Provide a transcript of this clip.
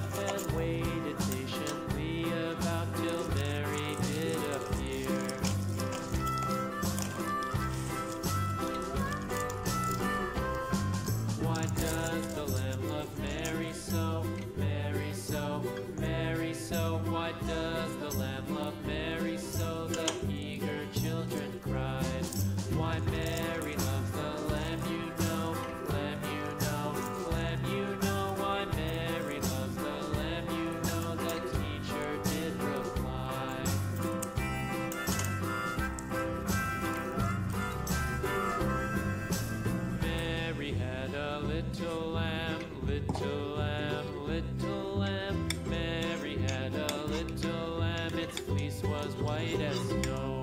and waited patiently about till Mary did appear. Why does the lamb love Mary so, Mary so, Mary so? Why does the lamb love Mary so? The eager children cried. Why Mary loves the lamb, you know, lamb, you know, lamb, you know. Why Mary loves the lamb, you know, the teacher did reply. Mary had a little lamb, little lamb, little lamb. Mary had a little lamb, its fleece was white as snow.